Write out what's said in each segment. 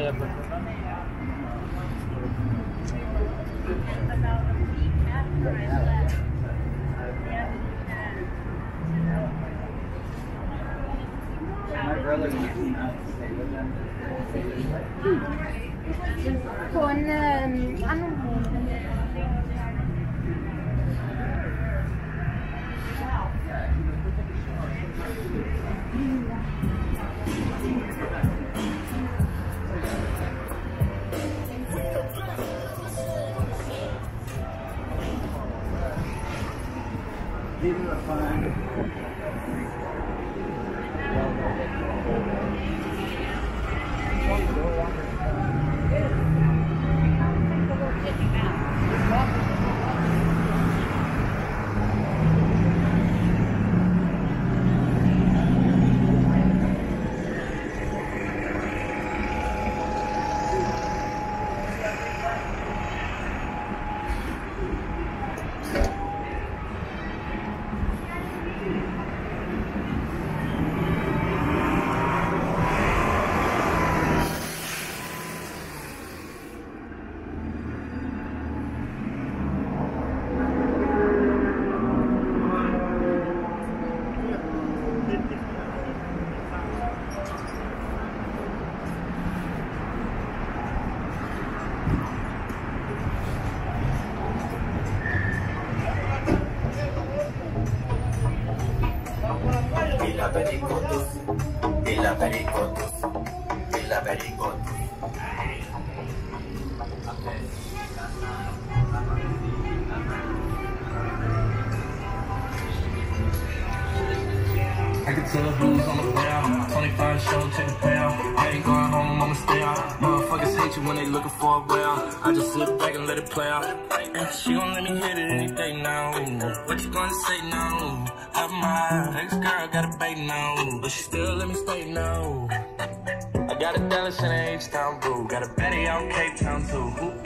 Con ăn I can tell who's on the way out. 25 show, take a payout. I ain't going home, I'ma stay out. Motherfuckers hate you when they looking for a way out. I just sit back and let it play out. And she gon' let me hit it any day now. What you gonna say now? Have my ex-girl got a baby now, but she still let me stay now. I got a Dallas and a H-Town boo. Got a Betty out Cape Town too.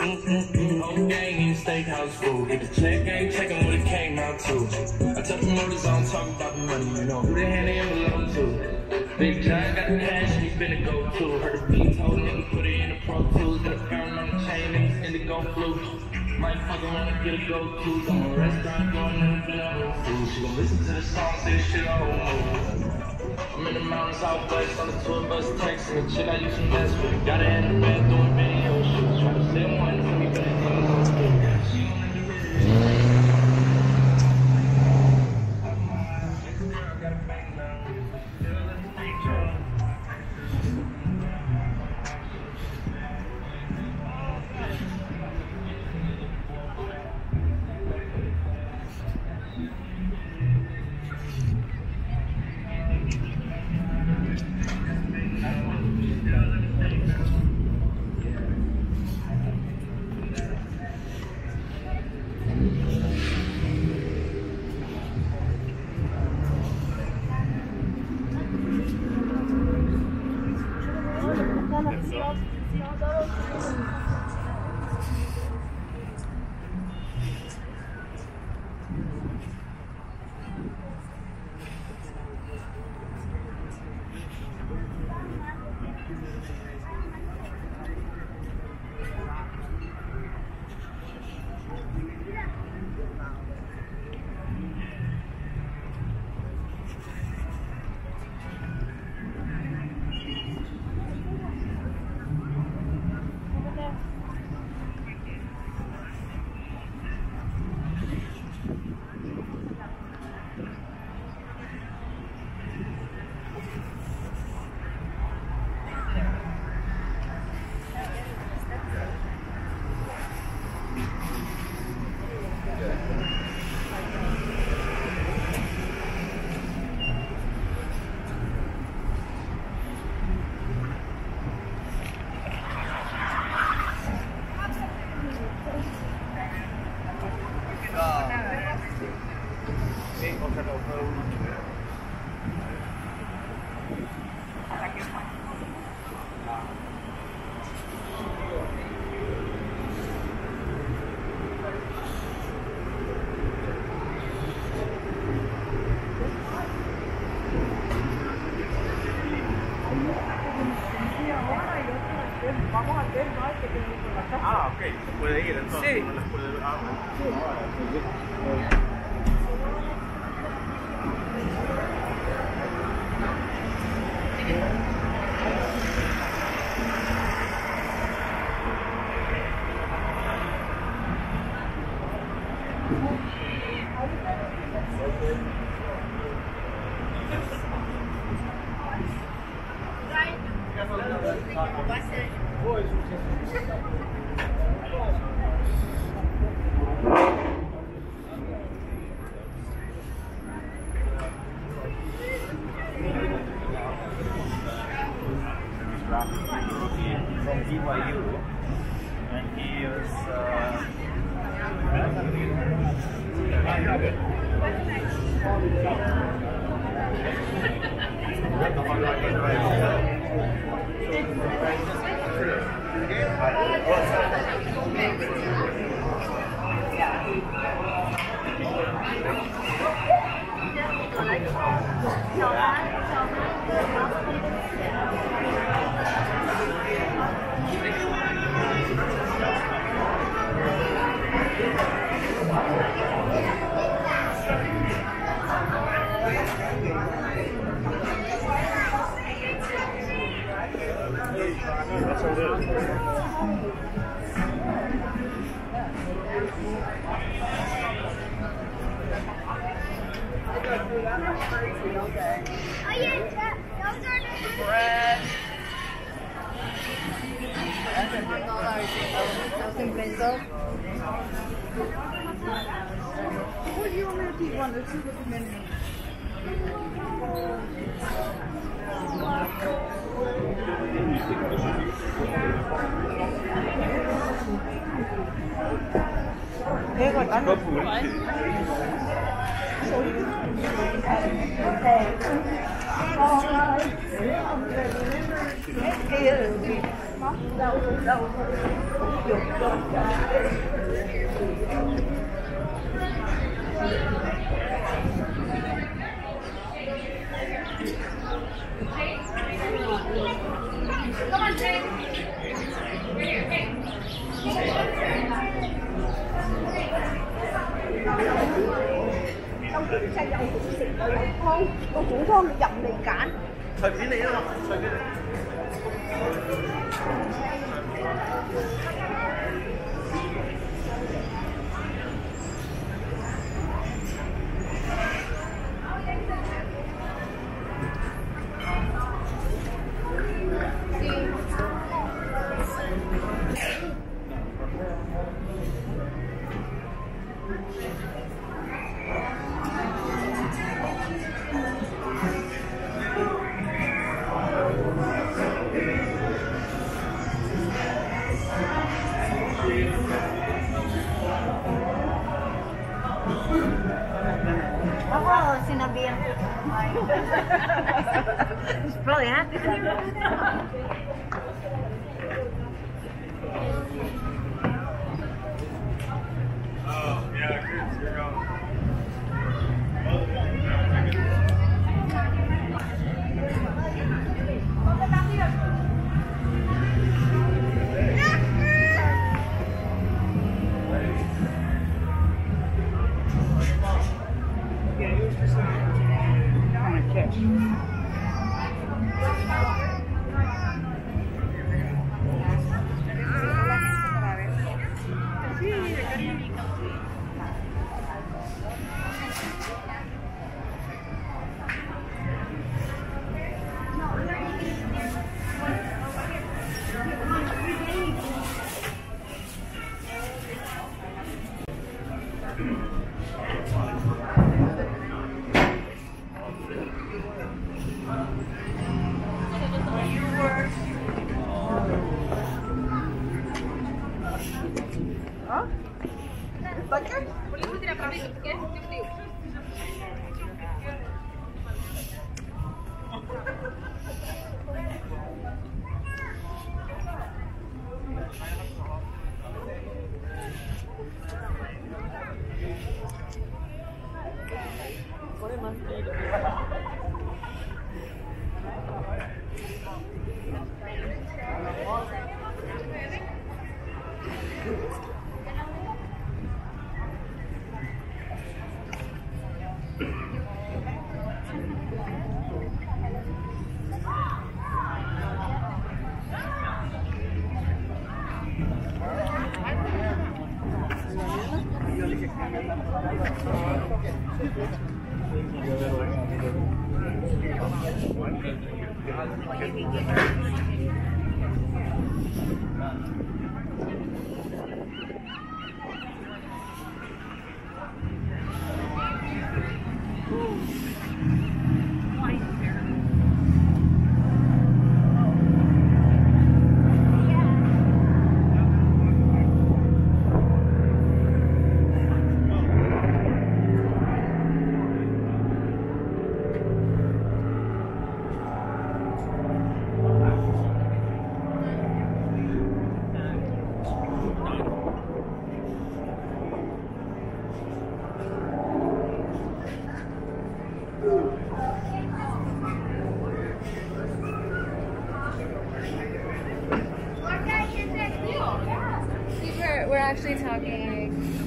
Whole gang in steakhouse food. Get the check, ain't checking what it came out to. I tell promoters I don't talk about the money, you know who they hand the envelope to. Big John got the cash and he finna go too. Heard the beat told nigga put it in the Pro Tools. Got a pound on the chain, niggas indigo blue. Might fuck around and get a go-to. I'm a restaurant going in the below food. She gon' listen to the song, say the shit old. I'm in the mountains out west on the tour bus texting the chick I used to mess with. Got her in the bed doing video shoots. Try to say one for me, but it ain't so good. She gon' let me read it. Ah, ok, se puede ir entonces. Sí. No las puede ver. Ah, from BYU, and he was What do you want me to keep one? Let's see what the menu sinabihan ko. He's probably happy. oh, yeah, you're going. We're actually talking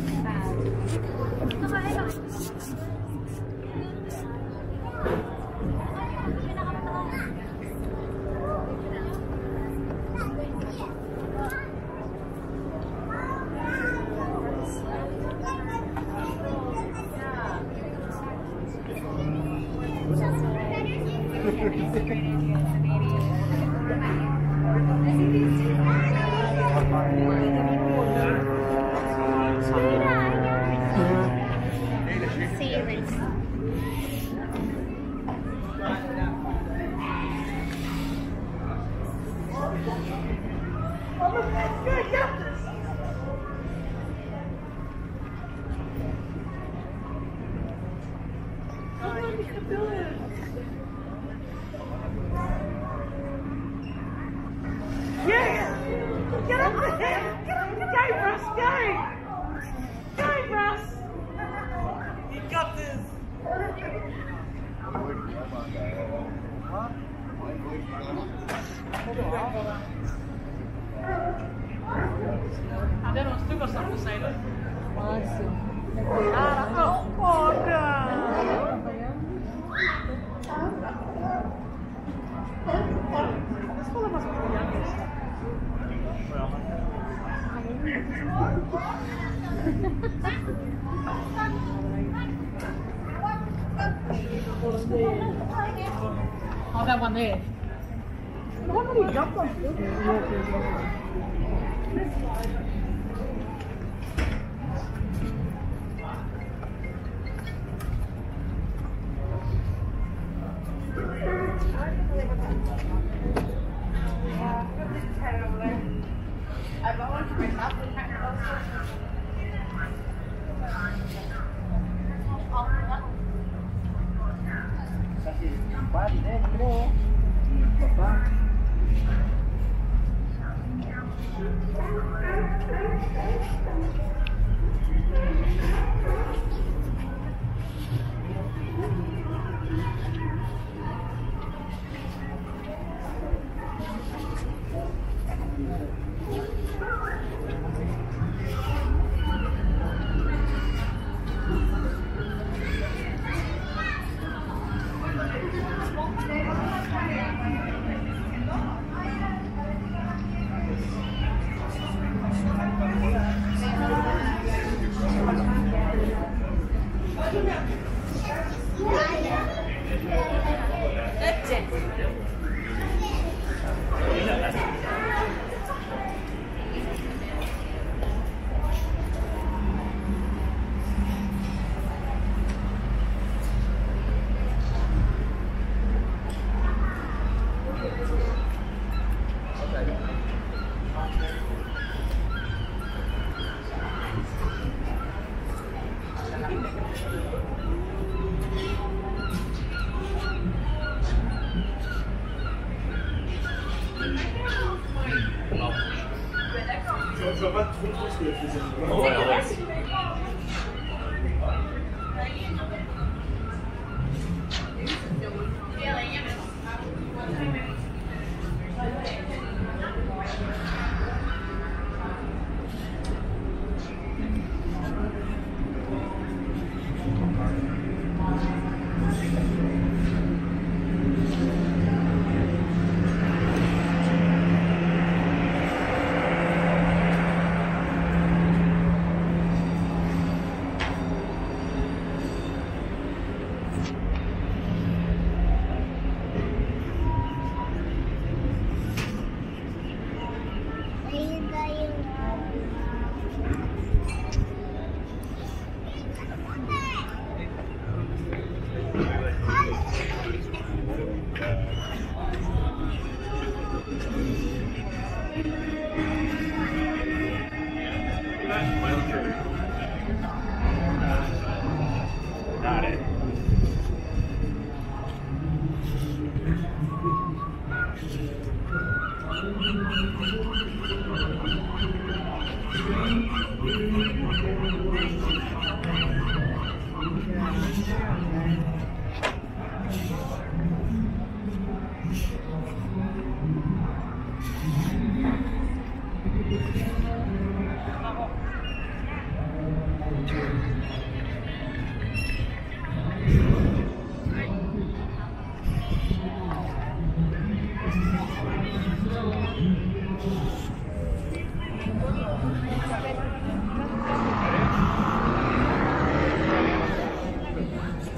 Oh, that one there. The one that he jumped on. Je vois pas trop ce que le faisait. Ouais,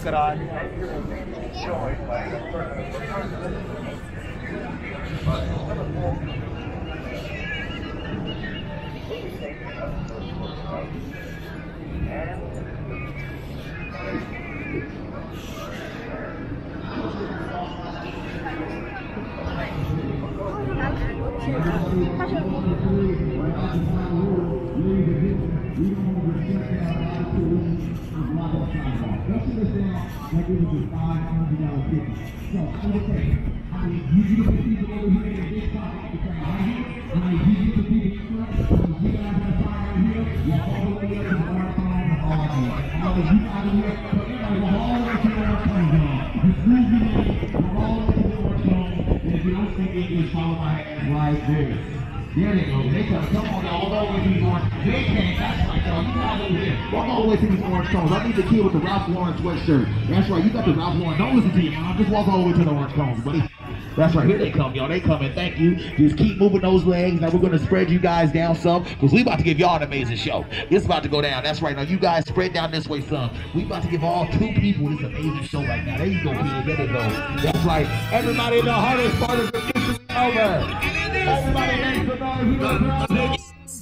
garage. Right there. There they go. They come on, y'all. Walk all the way to these orange. They can't. That's right, y'all. You guys over here. Walk all the way to these orange cones. I need the kid with the Ralph Lauren sweatshirt. That's right. You got the Ralph Lauren. Don't listen to your mom. Just walk all the way to the orange cones, buddy. That's right. Here they come, y'all. They coming. Thank you. Just keep moving those legs. Now we're going to spread you guys down some because we about to give y'all an amazing show. It's about to go down. That's right. Now you guys spread down this way some. We about to give all 2 people this amazing show right now. There you go, kids. There they go. That's right. Everybody in the hardest part of the mission is over. Everybody makes some noise.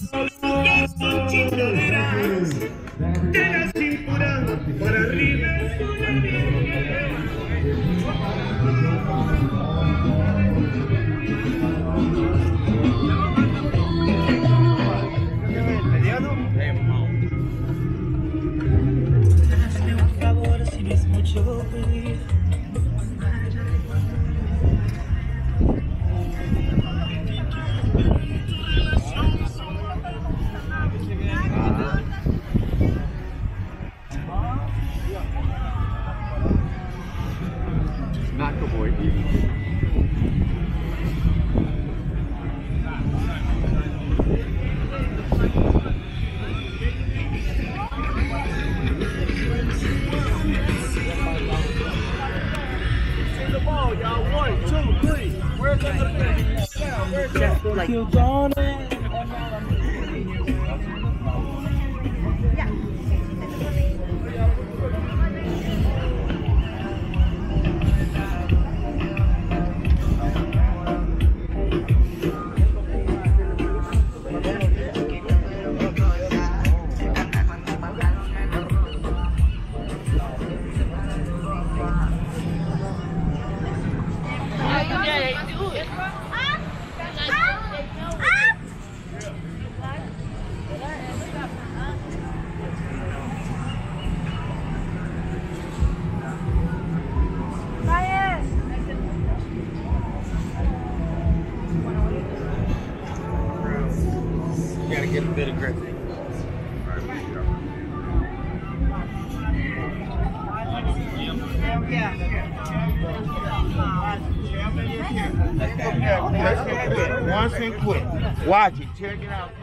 Get a bit of grip. Once and quit. Watch it. Check it out.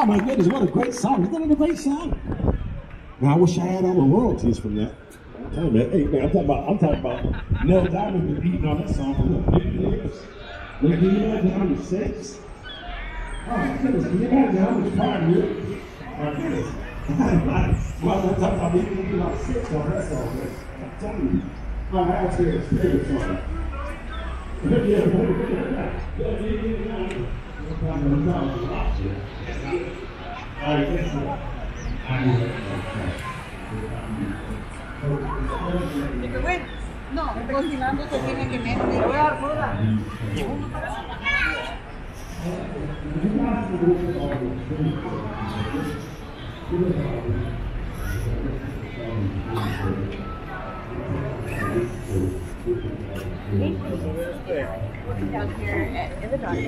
Oh my goodness, what a great song. Isn't it a great song? Now I wish I had all the royalties from that. I'm telling you, hey man, I'm talking about Neil Diamond been beating on that song for what, 50 years? Like, can you imagine how many 6? Oh my goodness, can you imagine how much time you? My goodness. Well, I'm talking about beating about 6 on that song, man. I'm telling you. Oh, that's his favorite song. No, cocinando se tiene que meter. Le voy a dar fruta. Down here in the dark.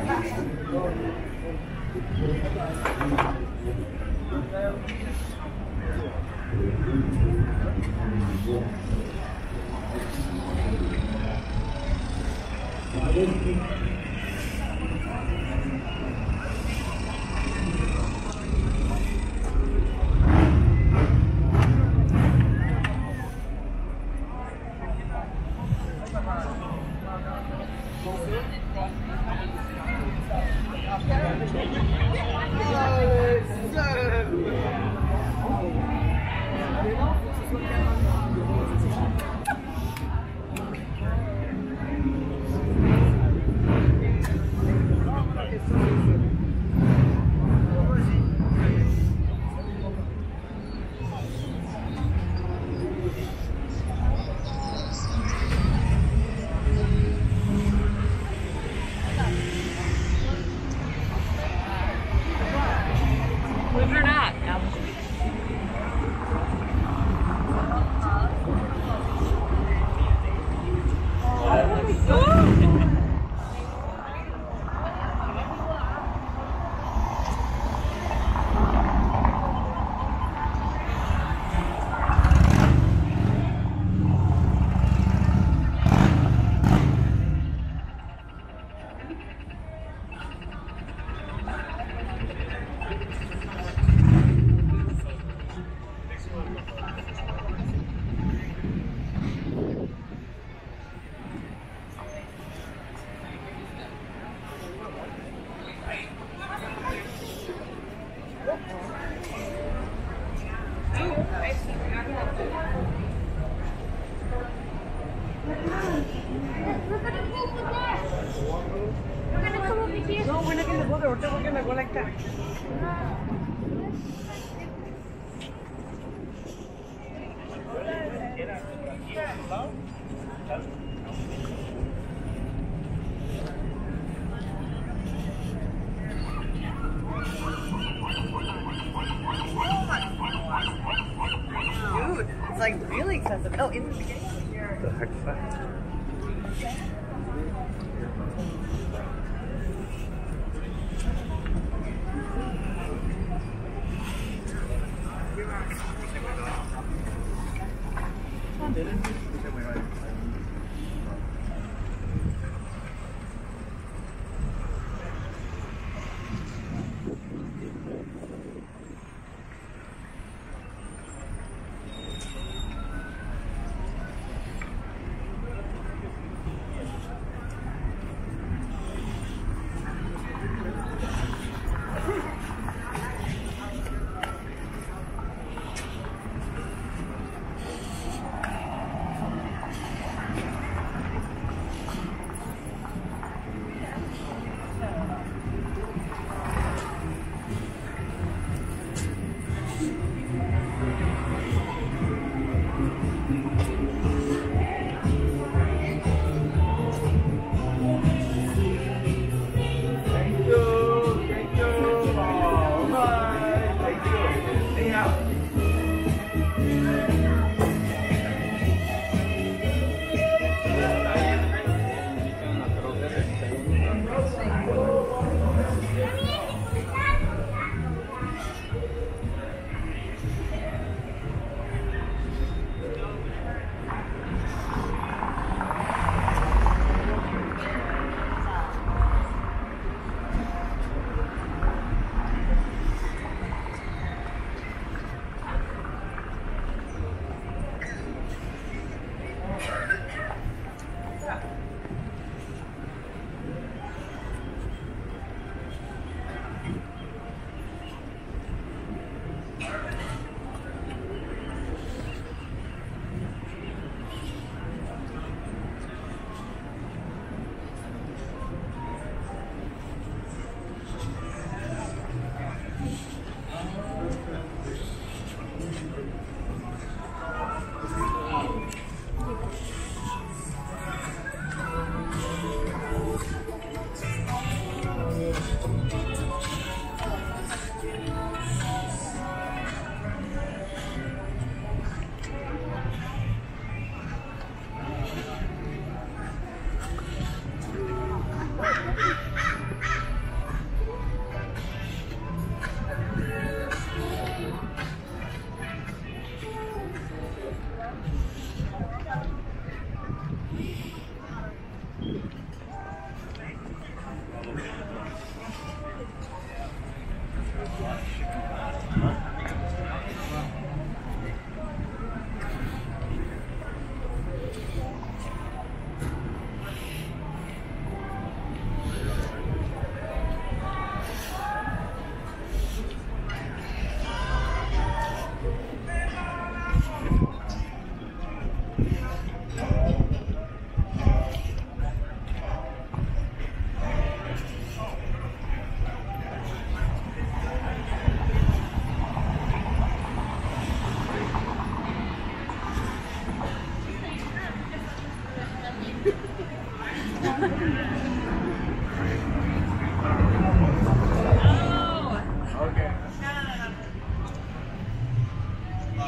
Dude, it's like really expensive. Oh, in the beginning. The heck's that?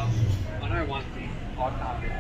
I know one thing. I can't do it.